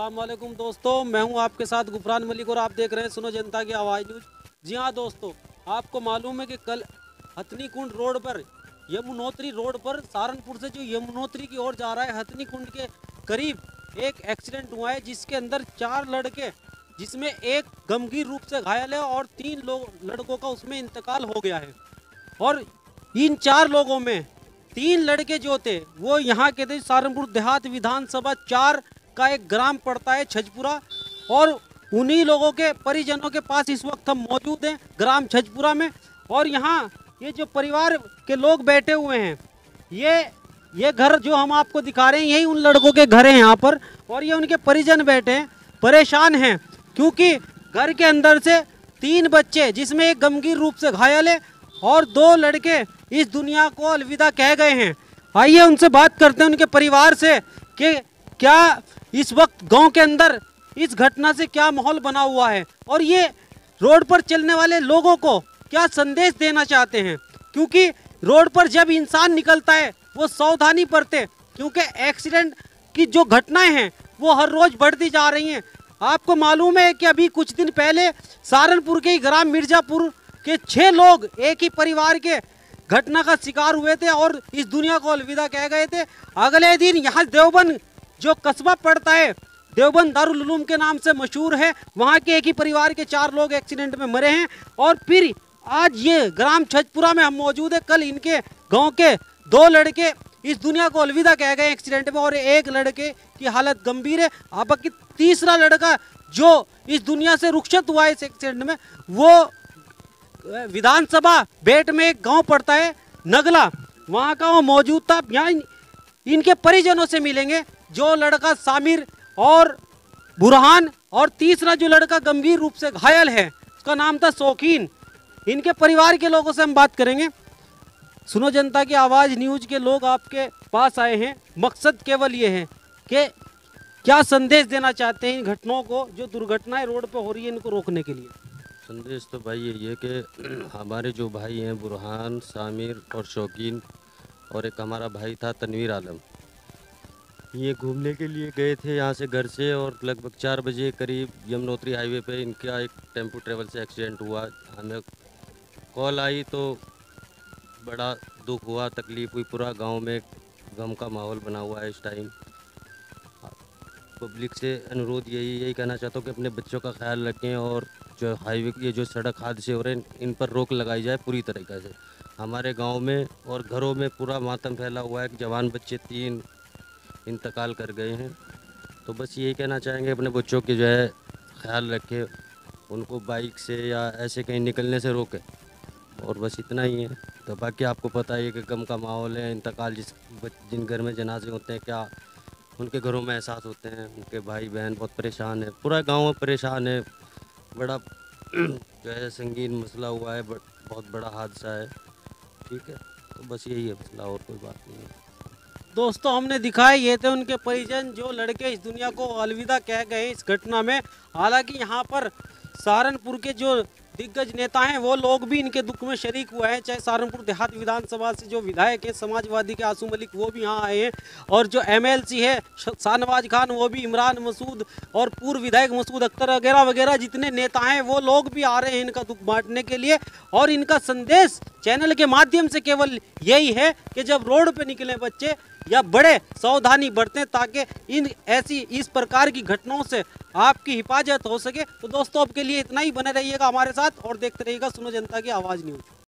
अस्सलाम वालेकुम दोस्तों, मैं हूं आपके साथ गुफरान मलिक और आप देख रहे हैं सुनो जनता की आवाज़ न्यूज। जी हां दोस्तों, आपको मालूम है कि कल हथनी कुंड रोड पर, यमुनोत्री रोड पर, सहारनपुर से जो यमुनोत्री की ओर जा रहा है, हथनी कुंड के करीब एक एक्सीडेंट हुआ है जिसके अंदर 4 लड़के, जिसमें एक गंभीर रूप से घायल है और 3 लड़कों का उसमें इंतकाल हो गया है। और इन 4 लोगों में 3 लड़के जो थे वो यहाँ के थे, सहारनपुर देहात विधानसभा 4 का एक ग्राम पड़ता है छजपुरा, और उन्हीं लोगों के परिजनों के पास इस वक्त हम मौजूद हैं ग्राम छजपुरा में। और यहाँ ये जो परिवार के लोग बैठे हुए हैं, ये घर जो हम आपको दिखा रहे हैं यही उन लड़कों के घर हैं यहाँ पर, और ये उनके परिजन बैठे हैं, परेशान हैं क्योंकि घर के अंदर से 3 बच्चे, जिसमें एक गंभीर रूप से घायल है और 2 लड़के इस दुनिया को अलविदा कह गए हैं। आइए उनसे बात करते हैं, उनके परिवार से, कि क्या इस वक्त गांव के अंदर इस घटना से क्या माहौल बना हुआ है और ये रोड पर चलने वाले लोगों को क्या संदेश देना चाहते हैं। क्योंकि रोड पर जब इंसान निकलता है वो सावधानी बरते, क्योंकि एक्सीडेंट की जो घटनाएं हैं वो हर रोज बढ़ती जा रही हैं। आपको मालूम है कि अभी कुछ दिन पहले सहारनपुर के ही ग्राम मिर्जापुर के 6 लोग एक ही परिवार के घटना का शिकार हुए थे और इस दुनिया को अलविदा कह गए थे। अगले दिन यहाँ देवबंद जो कस्बा पड़ता है, देवबंद दारुल उलूम के नाम से मशहूर है, वहाँ के एक ही परिवार के 4 लोग एक्सीडेंट में मरे हैं। और फिर आज ये ग्राम छजपुरा में हम मौजूद है, कल इनके गांव के 2 लड़के इस दुनिया को अलविदा कह गए एक्सीडेंट में और एक लड़के की हालत गंभीर है। अब की तीसरा लड़का जो इस दुनिया से रुखसत हुआ है इस एक्सीडेंट में, वो विधानसभा बेट में एक गांव पड़ता है नगला, वहां का वो मौजूद था। यहाँ इनके परिजनों से मिलेंगे, जो लड़का सामिर और बुरहान, और तीसरा जो लड़का गंभीर रूप से घायल है उसका नाम था शौकीन। इनके परिवार के लोगों से हम बात करेंगे। सुनो जनता की आवाज़ न्यूज के लोग आपके पास आए हैं, मकसद केवल ये है कि क्या संदेश देना चाहते हैं इन घटनाओं को, जो दुर्घटनाएं रोड पर हो रही है, इनको रोकने के लिए। संदेश तो भाई यही है कि हमारे जो भाई हैं बुरहान, सामिर और शौकीन, और एक हमारा भाई था तनवीर आलम, ये घूमने के लिए गए थे यहाँ से घर से, और लगभग 4 बजे करीब यमुनोत्री हाईवे पे इनका एक टेम्पो ट्रेवल से एक्सीडेंट हुआ। हमें कॉल आई तो बड़ा दुख हुआ, तकलीफ़ हुई, पूरा गांव में गम का माहौल बना हुआ है इस टाइम। पब्लिक से अनुरोध यही कहना चाहता हूँ कि अपने बच्चों का ख्याल रखें, और जो हाईवे ये जो सड़क हादसे हो रहे हैं इन पर रोक लगाई जाए पूरी तरीक़े से। हमारे गांव में और घरों में पूरा मातम फैला हुआ है कि जवान बच्चे 3 इंतकाल कर गए हैं। तो बस यही कहना चाहेंगे, अपने बच्चों के जो है ख्याल रखें, उनको बाइक से या ऐसे कहीं निकलने से रोकें, और बस इतना ही है। तो बाकी आपको पता है कि गम का माहौल है, इंतकाल जिन घर में जनाजे होते हैं, क्या उनके घरों में एहसास होते हैं, उनके भाई बहन बहुत परेशान है, पूरा गांव परेशान है। बड़ा जो है संगीन मसला हुआ है, बहुत बड़ा हादसा है। ठीक है, तो बस यही है मसला, और कोई बात नहीं है। दोस्तों हमने दिखाए, ये थे उनके परिजन, जो लड़के इस दुनिया को अलविदा कह गए इस घटना में। हालांकि यहाँ पर सहारनपुर के जो दिग्गज नेता हैं वो लोग भी इनके दुख में शरीक हुए हैं, चाहे सहारनपुर देहात विधानसभा से जो विधायक है समाजवादी के आसू मलिक, वो भी यहाँ आए हैं, और जो MLC है शाहनवाज खान, वो भी, इमरान मसूद और पूर्व विधायक मसूद अख्तर वगैरह वगैरह जितने नेता हैं वो लोग भी आ रहे हैं इनका दुख बांटने के लिए। और इनका संदेश चैनल के माध्यम से केवल यही है कि जब रोड पर निकले बच्चे या बड़े, सावधानी बरतें ताकि इस प्रकार की घटनाओं से आपकी हिफाजत हो सके। तो दोस्तों अब के लिए इतना ही, बने रहिएगा हमारे साथ और देखते रहिएगा सुनो जनता की आवाज़ न्यूज।